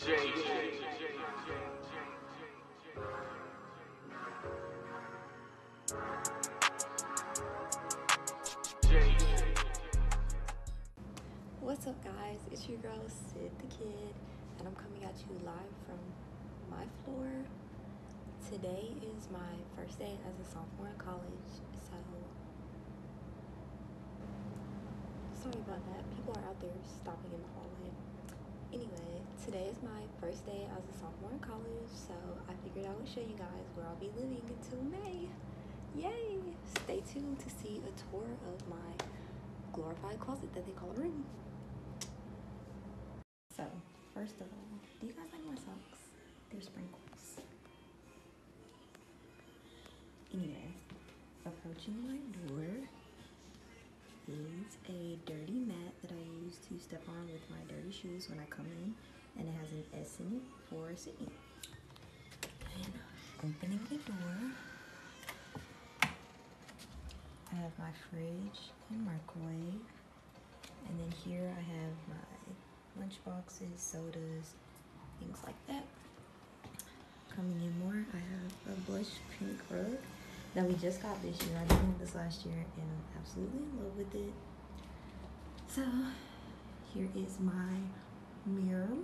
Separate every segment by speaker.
Speaker 1: What's up, guys? It's your girl Sid the Kid, and I'm coming at you live from my floor. Today is my first day as a sophomore in college, so sorry about that. People are out there stopping in the hallway. Anyway, today is my first day as a sophomore in college, so I figured I would show you guys where I'll be living until May. Yay! Stay tuned to see a tour of my glorified closet that they call a room. So, first of all, do you guys like my socks? They're sprinkles. Anyway, approaching my door is a dirty mat that I use to step on with my dirty shoes when I come in, and it has an S in it for sitting. And opening the door, I have my fridge and microwave, and then here I have my lunch boxes, sodas, things like that. Coming in more, I have a blush pink rug that we just got this year. I didn't have this last year, and I'm absolutely in love with it. So here is my mirror.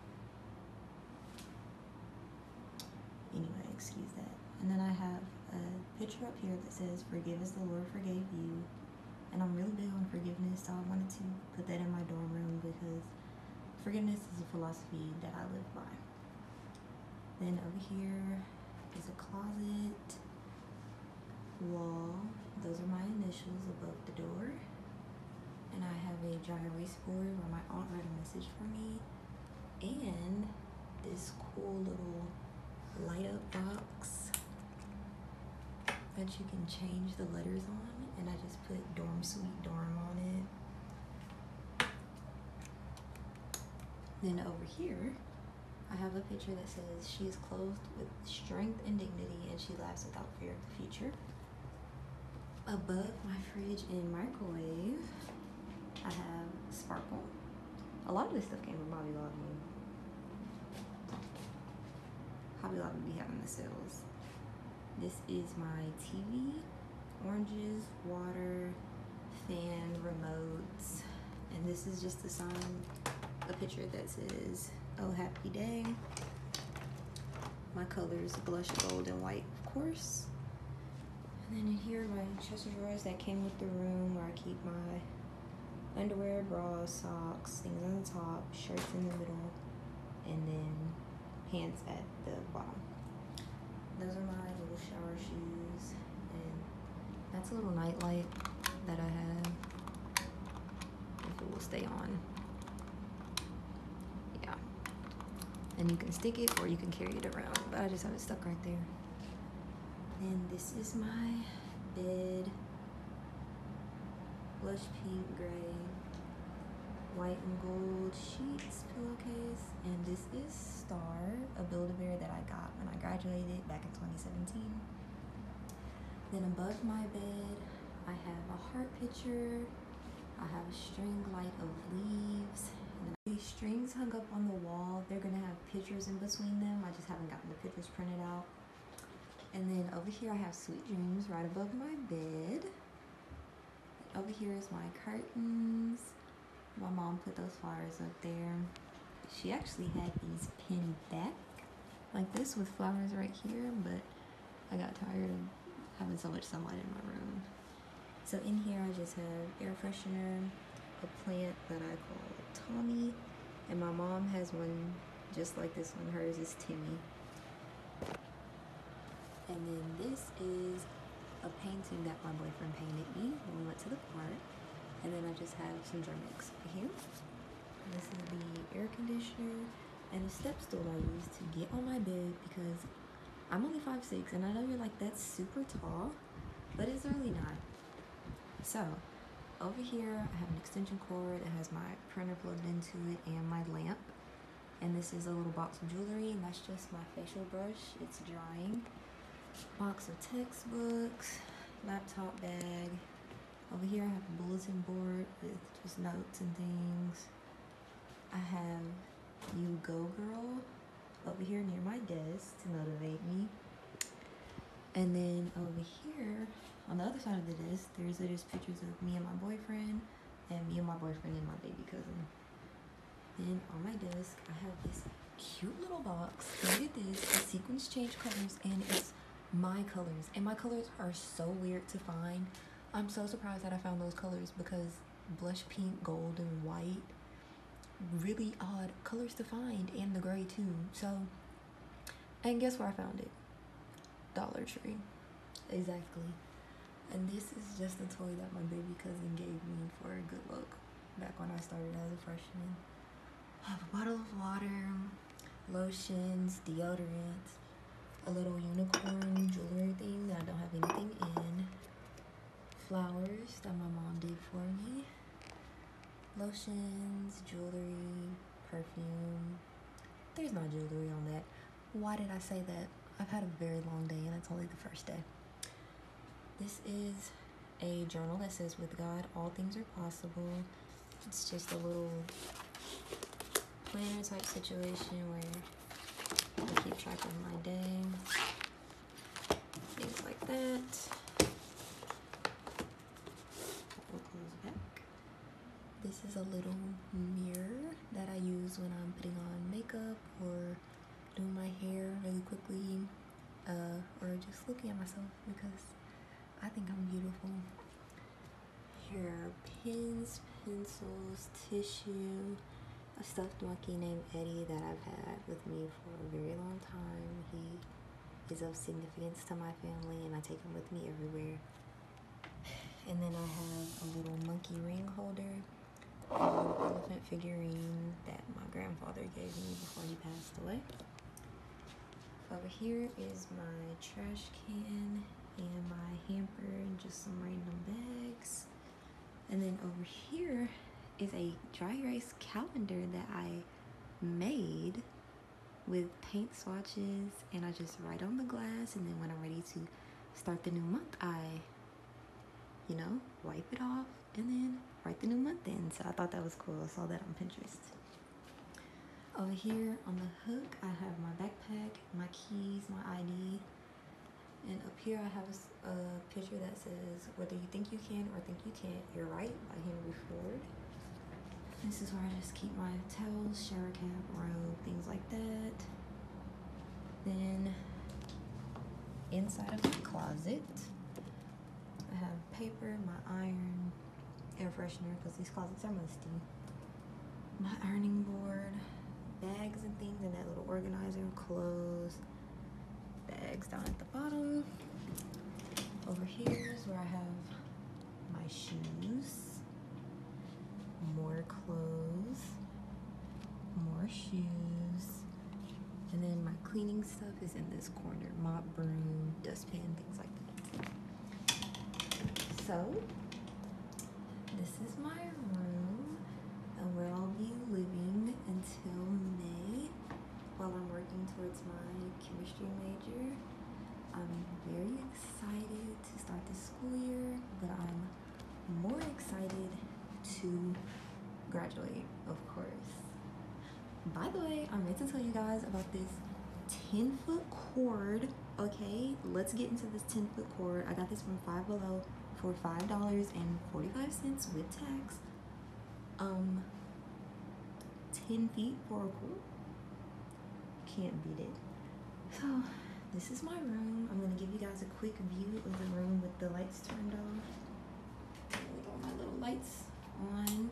Speaker 1: Anyway, excuse that. And then I have a picture up here that says, "Forgive as the Lord forgave you." And I'm really big on forgiveness, so I wanted to put that in my dorm room because forgiveness is a philosophy that I live by. Then over here is a closet, wall. Those are my initials above the door. And I have a dry erase board where my aunt wrote a message for me. And this cool little light up box that you can change the letters on. And I just put Dorm Sweet Dorm on it. Then over here, I have a picture that says, "She is clothed with strength and dignity, and she laughs without fear of the future." Above my fridge and microwave, I have Sparkle. A lot of this stuff came from Hobby Lobby. Hobby Lobby be having the sales. This is my TV, oranges, water, fan, remotes, and this is just a sign, a picture that says, "Oh, happy day." My colors, blush, gold, and white, of course. And then in here, my chest of drawers that came with the room, where I keep my underwear, bras, socks, things on the top, shirts in the middle, and then pants at the bottom. Those are my little shower shoes, and that's a little nightlight that I have, if it will stay on. Yeah. And you can stick it or you can carry it around, but I just have it stuck right there. And this is my bed, blush pink, gray, white and gold sheets, pillowcase, and this is Star, a Build-A-Bear that I got when I graduated back in 2017. Then above my bed, I have a heart picture, I have a string light of leaves, and these strings hung up on the wall. They're gonna have pictures in between them. I just haven't gotten the pictures printed out. And then over here I have Sweet Dreams right above my bed. Over here is my curtains. My mom put those flowers up there. She actually had these pinned back like this with flowers right here, but I got tired of having so much sunlight in my room. So in here I just have air freshener, a plant that I call Tommy, and my mom has one just like this one. Hers is Timmy. And then this is a painting that my boyfriend painted me when we went to the park. And then I just have some Germ-X over here. And this is the air conditioner and a step stool I use to get on my bed because I'm only 5'6", and I know you're like, that's super tall, but it's really not. So over here I have an extension cord that has my printer plugged into it and my lamp. And this is a little box of jewelry, and that's just my facial brush. It's drying. Box of textbooks, laptop bag. Over here I have a bulletin board with just notes and things. I have You Go Girl over here near my desk to motivate me. And then over here on the other side of the desk, there's pictures of me and my boyfriend, and me and my boyfriend and my baby cousin. Then on my desk, I have this cute little box. Look at this. The sequins change colors, and it's my colors. And my colors are so weird to find. I'm so surprised that I found those colors because blush pink, gold, and white, really odd colors to find, and the gray too. So, and guess where I found it? Dollar Tree. Exactly. And this is just a toy that my baby cousin gave me for good luck back when I started as a freshman. I have a bottle of water, lotions, deodorant, a little unicorn jewelry thing that I don't have anything in, flowers that my mom did for me, lotions, jewelry, perfume. There's no jewelry on that. Why did I say that? I've had a very long day and it's only the first day. This is a journal that says, "With God, all things are possible." It's just a little planner type situation where I keep track of my day, things like that. We'll close back. This is a little mirror that I use when I'm putting on makeup or doing my hair really quickly, or just looking at myself because I think I'm beautiful. Here are pens, pencils, tissue, a stuffed monkey named Eddie that I've had with me for a very long time. He is of significance to my family and I take him with me everywhere. And then I have a little monkey ring holder, an elephant figurine that my grandfather gave me before he passed away. Over here is my trash can and my hamper and just some random bags. And then over here is a dry erase calendar that I made with paint swatches, and I just write on the glass, and then when I'm ready to start the new month, I, wipe it off and then write the new month in. So I thought that was cool. I saw that on Pinterest. Over here on the hook, I have my backpack, my keys, my ID, and up here I have a picture that says, "Whether you think you can or think you can't, you're right," by Henry Ford. This is where I just keep my towels, shower cap, robe, things like that. Then inside of the closet, I have paper, my iron, air freshener because these closets are musty, my ironing board, bags and things in that little organizer, clothes, bags down at the bottom. Over here is where I have my shoes, more clothes, more shoes, and then my cleaning stuff is in this corner: mop, broom, dustpan, things like that. So this is my room and where I'll be living until May while I'm working towards my chemistry major. I'm very excited to start the school year, but I'm more excited to graduate, of course. By the way, I meant to tell you guys about this 10-foot cord. Okay, let's get into this 10-foot cord. I got this from Five Below for $5.45 with tax. 10 feet for a cord. Can't beat it. So this is my room. I'm gonna give you guys a quick view of the room with the lights turned off. With all my little lights on.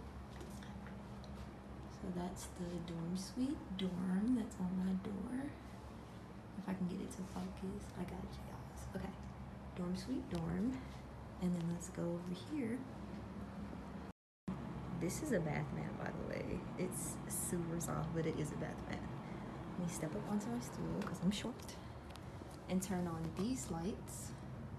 Speaker 1: So that's the dorm suite dorm that's on my door. If I can get it to focus, I got you guys. Okay, dorm suite dorm. And then let's go over here. This is a bath mat, by the way. It's super soft, but it is a bath mat. Let me step up onto my stool because I'm short and turn on these lights.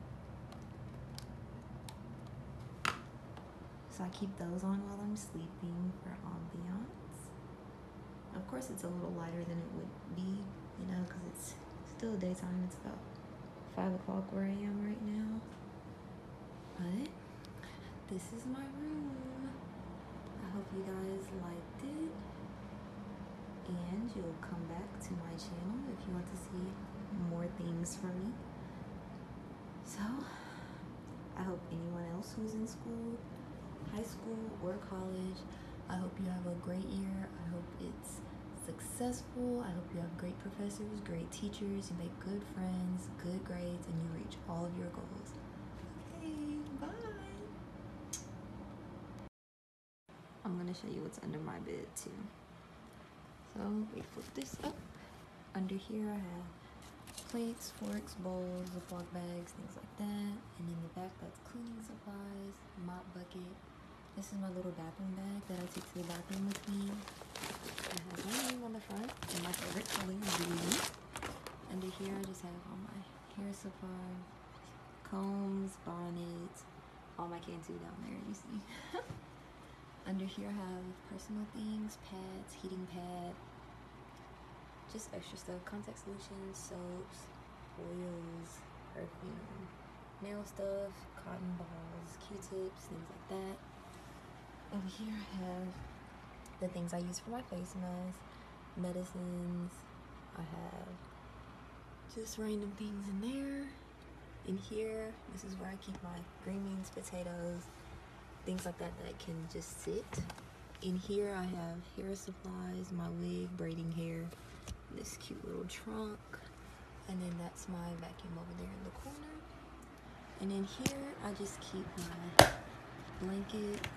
Speaker 1: So I keep those on while I'm sleeping for ambiance. Of course, it's a little lighter than it would be, because it's still daytime. It's about 5 o'clock where I am right now. But this is my room. I hope you guys liked it. And you'll come back to my channel if you want to see more things from me. So I hope anyone else who's in school, high school or college, I hope you have a great year. I hope it's successful. I hope you have great professors, great teachers, you make good friends, good grades, and you reach all of your goals. Okay, bye. I'm gonna show you what's under my bed too. So we flip this up. Under here I have plates, forks, bowls, Ziploc bags, things like that. And in the back, that's cleaning supplies, mop bucket. This is my little bathroom bag that I take to the bathroom with me. I have my name on the front and my favorite color, blue. Under here, I just have all my hair supply, combs, bonnets, all my Cantu down there, you see. Under here, I have personal things, pads, heating pad, just extra stuff, contact solutions, soaps, oils, perfume, nail stuff, cotton balls, Q-tips, things like that. Over here I have the things I use for my face mask, medicines. I have just random things in there. In here, this is where I keep my green beans, potatoes, things like that that can just sit. In here I have hair supplies, my wig, braiding hair, this cute little trunk, and then that's my vacuum over there in the corner. And in here I just keep my blankets,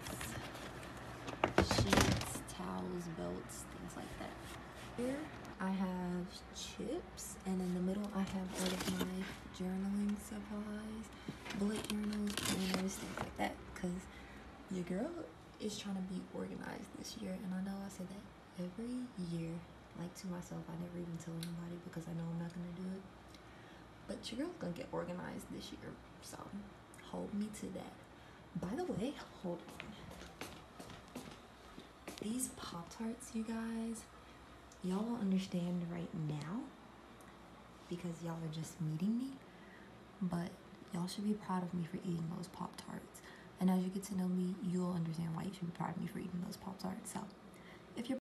Speaker 1: sheets, towels, belts, things like that. Here I have chips, and in the middle I have all of my journaling supplies, bullet journals, planners, things like that, because your girl is trying to be organized this year. And I know I say that every year, like to myself. I never even tell anybody because I know I'm not gonna do it, but your girl's gonna get organized this year, so hold me to that. By the way, hold on, these Pop-Tarts, you guys, y'all don't understand right now because y'all are just meeting me, but y'all should be proud of me for eating those Pop-Tarts. And as you get to know me, you'll understand why you should be proud of me for eating those Pop-Tarts. So if you're